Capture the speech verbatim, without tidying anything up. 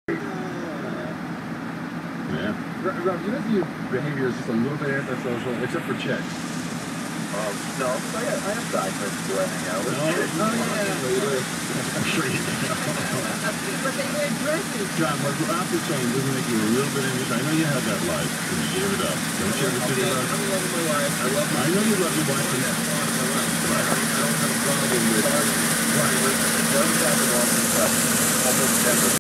Yeah. Rob, you know if your behavior is just a little bit antisocial, except for chicks. Um, no, I have, I have side friends who I hang out with. No? Oh, yeah. I'm sure you do. But they wear dresses. John, what Rob is saying doesn't make you a little bit English. I know you had that life, and you gave it up. Don't you ever think about it? I'm in love with my wife. I love my I know you love your wife. I don't have a problem with it. Right. It doesn't happen often, but almost never.